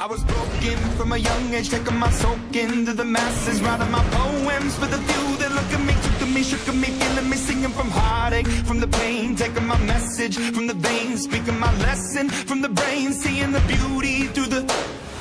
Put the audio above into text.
I was broken from a young age, taking my soak into the masses, writing my poems for the few that look at me, took to me, shook at me, feeling me, singing from heartache, from the pain, taking my message from the veins, speaking my lesson from the brain, seeing the beauty through the